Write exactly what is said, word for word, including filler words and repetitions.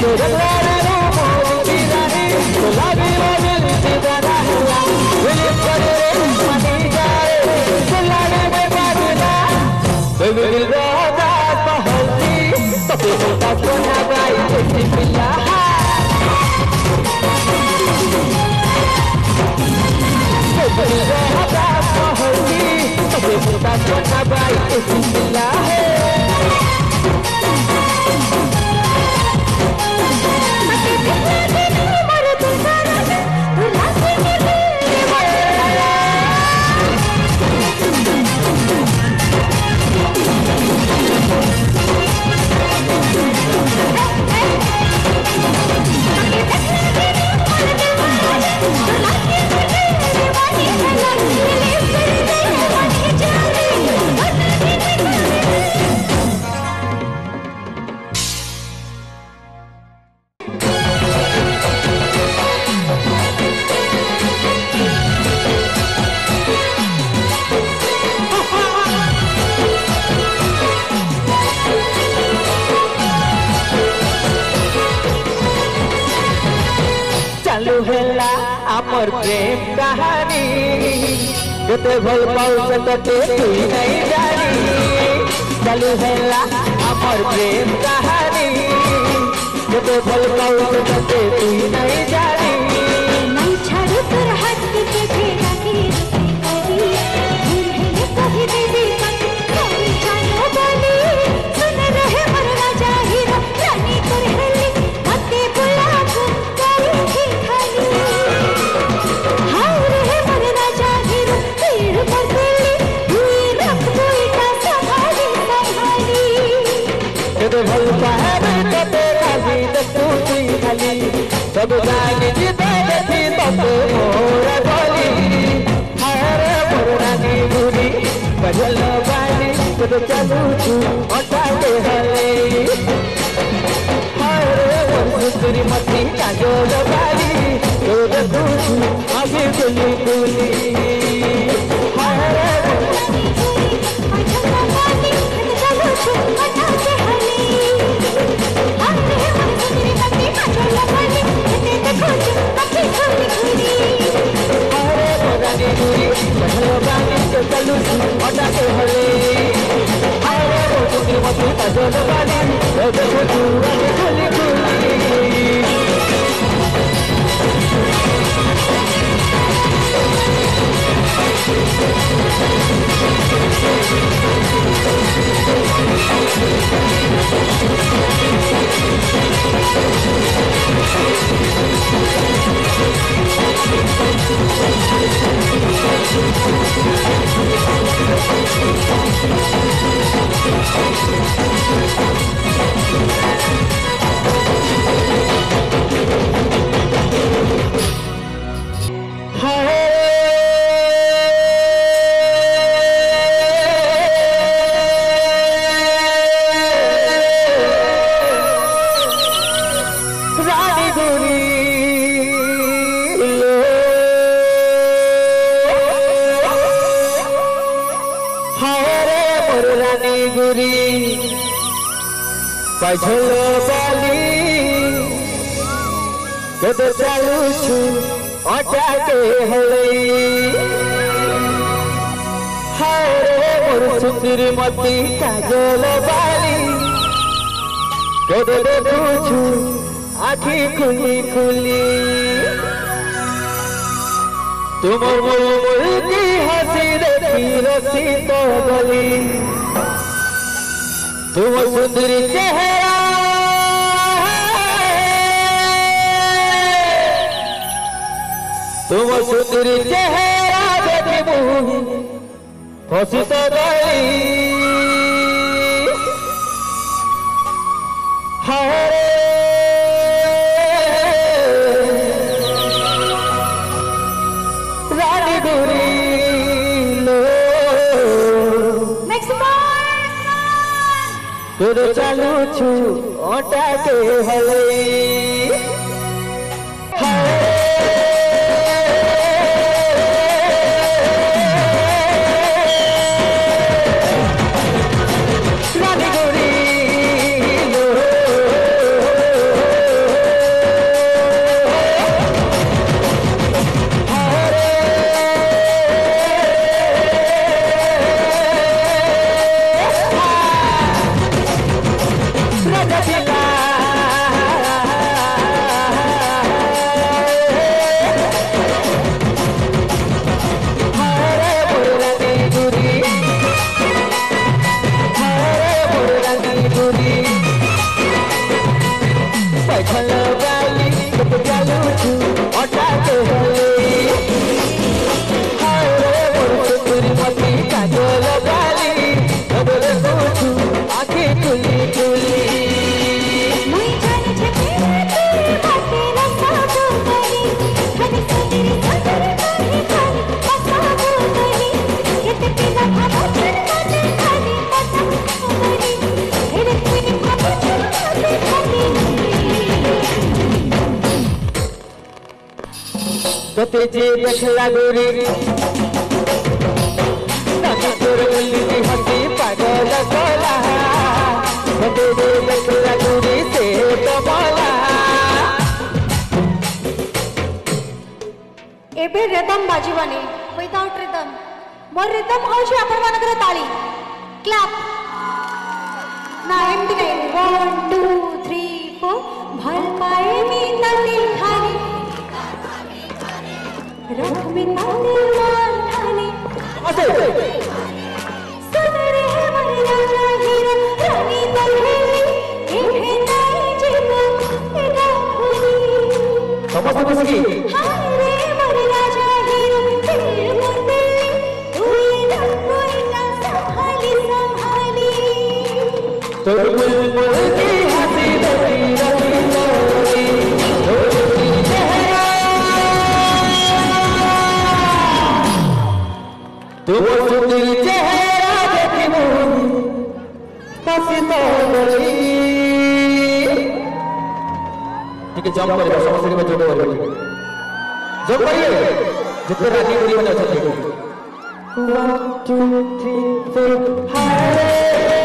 आमर प्रेम कहानी जते भल पाऊ से तते तुई नहीं जानी चालू हैला आमर प्रेम कहानी जते भल पाऊ से तते तुई नहीं जानी नहीं छाड़ू तोर हाथ के फेरा के करी भूल है कही दे कोई जानो बोली सुन रहे मर राजा हीरा रानी तोर हेली मते बुला करी थी खाली हाय रहे मर राजा हीरा तीर पर तेली हुई रख कोई का संभाली संभाली जते भल पाए तते खाली तू तुई खाली सब जानी जीते थी तब मोरा बोली हरे मोरानी बुरी बजल बाली तो चलू तू ओटा के हले हरे मोरी मती काजल बाली तो तू आगे चली बुली हरे मोरानी बुरी बजल बाली तो चलू तू ओटा के हले हरे मोरी मती काजल बाली हरे मोरानी बुरी बजल बाली तो चलू तू ओटा के हले हरे मोरी मती काजल बाली तो तू आगे चली बुली बजलो बाली कदे चालू छु ओटा के हले हरे मोर सुंदरी मती काजल बाली कदे देखू छु आखी खुली खुली तुम मुल की हंसी देखी रसी तो गली तुम सुंदरी चेहरा तुम सुंदरी चेहरा देखी मुही हंसी तो गई हरे रानी दूरी लो तो चालू छु ओटा के हले रानी गोरी लो पैठल गाली तो चालू छु अटा के हले हाय रे मोर सुंदरी मती काजल गाली अब रे छु आंखें खुली खुली मैं जाने छे तेरे बाते रसा जो करी हनी सुंदरी सुंदरी करी करी बसा जो करी केते पिला भाबो चल माने खाली बसा करी हेरे कोई भाबो चल माने खाली तोते जे देखला गोरी नानी तोर गली हंसी पागल कला तोते जे देखला गोरी से तो बोला एबे रिदम बाजीवानी विदाउट रिदम मोर रिदम होशी आपण मानकर ताली क्लैप ना एमटी नहीं वन टू थ्री फोर भल पाए में दिल खाली रख में ताले मान ठाने असे सुन रे मर राजा हीरो रानी बल्हेली ये नाई जीवन एदा खुली समझ समझ की हाय रे मर राजा हीरो दिल मुंदे तू ये ना कोई ना संभाली संभाली तो बुलबुल की हंसी रही रही लोरी लोरी चेहरा तो सुंदर चेहरा देखी मोरी पसी तो गई ठीक है जंप करेगा समझ के बच्चों को जंप करिए जितने राजी करिए बच्चा वन टू थ्री फोर हाय